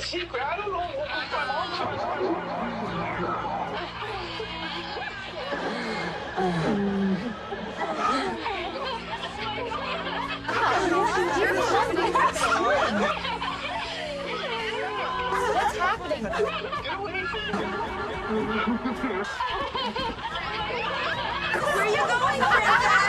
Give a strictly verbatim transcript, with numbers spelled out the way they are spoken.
secret. I don't know what my mom's What's happening? Get away from me. Where are you going, Brenda?